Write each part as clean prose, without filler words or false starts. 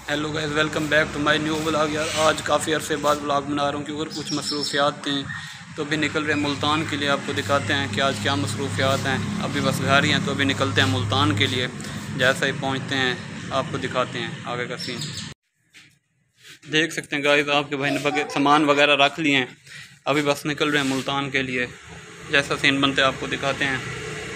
Hello guys, welcome back to my new vlog. यार आज काफ़ी अरसे बाद व्लॉग बना रहा हूँ क्योंकि कुछ मसरूफियात थे, तो अभी निकल रहे हैं मुल्तान के लिए। आपको दिखाते हैं कि आज क्या मसरूफियात हैं। अभी बस घर ही हैं, तो अभी निकलते हैं मुल्तान के लिए। जैसा ही पहुँचते हैं आपको दिखाते हैं आगे का सीन। देख सकते हैं गाइस, आपके भाई ने सामान वगैरह रख लिए हैं, अभी बस निकल रहे हैं मुल्तान के लिए। जैसा सीन बनते हैं आपको दिखाते हैं।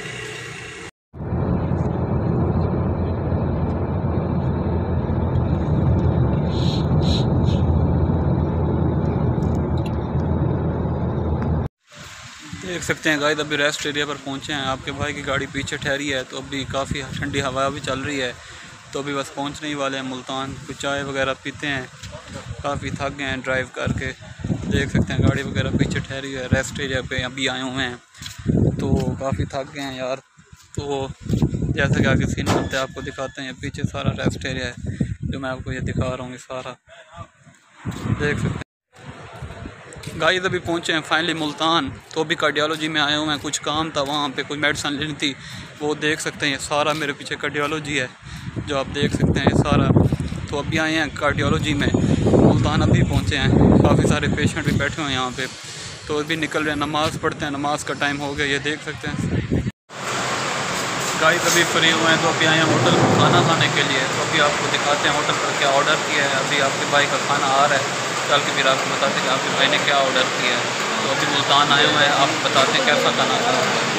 देख सकते हैं गाइस, अभी रेस्ट एरिया पर पहुंचे हैं। आपके भाई की गाड़ी पीछे ठहरी है, तो अभी काफ़ी ठंडी हवा भी चल रही है, तो अभी बस पहुंचने ही वाले हैं मुल्तान। कुछ चाय वगैरह पीते हैं, काफ़ी थक गए हैं ड्राइव करके। देख सकते हैं गाड़ी वगैरह पीछे ठहरी है। रेस्ट एरिया पे अभी आए हुए हैं, तो काफ़ी थक गए हैं यार। तो जैसे कि आगे सीन बनते हैं आपको दिखाते हैं। पीछे सारा रेस्ट एरिया है जो मैं आपको ये दिखा रहा हूँ, ये सारा देख सकते हैं। गाइस अभी पहुंचे हैं फाइनली मुल्तान, तो अभी कार्डियोलॉजी में आए हुए हैं। कुछ काम था वहाँ पे, कुछ मेडिसिन लेनी थी, वो देख सकते हैं। ये सारा मेरे पीछे कार्डियोलॉजी है जो आप देख सकते हैं, ये सारा। तो अभी आए हैं कार्डियोलॉजी में मुल्तान, अभी पहुँचे हैं। काफ़ी सारे पेशेंट भी बैठे हुए हैं यहाँ पे, तो अभी निकल रहे हैं। नमाज़ पढ़ते हैं, नमाज का टाइम हो गया, ये देख सकते हैं। गाइस अभी फ्री हुए हैं, तो अभी आए हैं होटल में खाना खाने के लिए। तो अभी आपको दिखाते हैं होटल पर क्या ऑर्डर किया है। अभी आपके भाई का खाना आ रहा है, चल के फिर आपको बताते हैं कि आपके भाई ने क्या ऑर्डर किया है। तो अभी मुल्तान आए हुए हैं, आपको बताते हैं कैसा खाना था।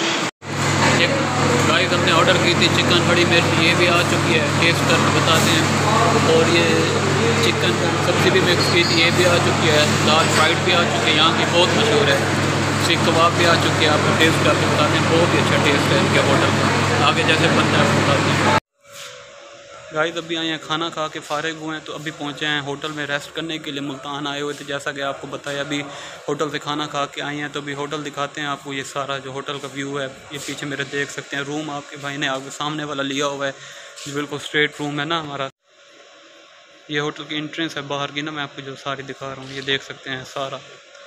गाइस हमने ऑर्डर की थी चिकन बड़ी मिर्च, ये भी आ चुकी है, टेस्ट करके बताते हैं। और ये चिकन सब्ज़ी भी मिक्स की थी, ये भी आ चुकी है। दाल फ्राइड भी आ चुकी है, यहाँ की बहुत मशहूर है। सीख कबाब भी आ चुकी है, आपको टेस्ट करके बताते हैं। बहुत ही अच्छा टेस्ट है इनके होटल का, आगे जैसे बनता है बताते हैं। गाइस अभी आए हैं, खाना खा के फारिग हुए हैं, तो अभी पहुंचे हैं होटल में रेस्ट करने के लिए। मुल्तान आए हुए थे, जैसा कि आपको बताया। अभी होटल से खाना खा के आए हैं, तो अभी होटल दिखाते हैं आपको। ये सारा जो होटल का व्यू है, ये पीछे मेरे देख सकते हैं। रूम आपके भाई ने आपके सामने वाला लिया हुआ है, बिल्कुल स्ट्रेट रूम है ना हमारा। ये होटल की एंट्रेंस है बाहर की ना, मैं आपको जो सारी दिखा रहा हूँ, ये देख सकते हैं सारा।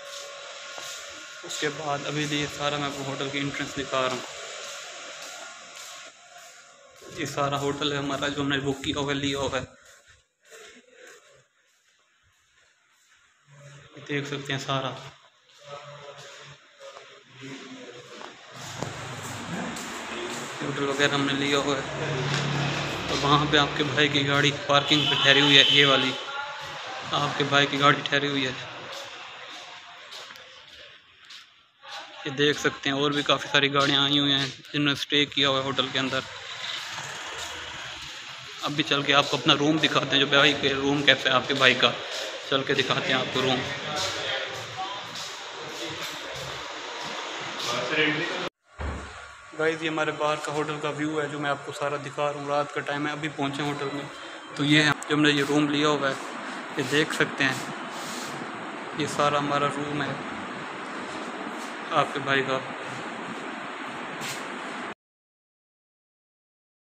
उसके बाद अभी ये सारा मैं आपको होटल की एंट्रेंस दिखा रहा हूँ। ये सारा होटल है हमारा जो हमने बुक किया हुआ, लिया हुआ है, देख सकते हैं सारा। होटल वगैरह हमने लिया हुआ है। तो वहाँ पे आपके भाई की गाड़ी पार्किंग पे ठहरी हुई है, ये वाली आपके भाई की गाड़ी ठहरी हुई है, ये देख सकते हैं। और भी काफ़ी सारी गाड़ियाँ आई हुई हैं जिन्होंने स्टे किया हुआ है होटल के अंदर। अभी चल के आपको अपना रूम दिखाते हैं, जो भाई के रूम कैसे है आपके भाई का, चल के दिखाते हैं आपको रूम। गाइस ये हमारे बाहर का होटल का व्यू है जो मैं आपको सारा दिखा रहा हूँ। रात का टाइम है, अभी पहुँचे होटल में। तो ये है जो हमने ये रूम लिया हुआ है, ये देख सकते हैं। ये सारा हमारा रूम है आपके भाई का।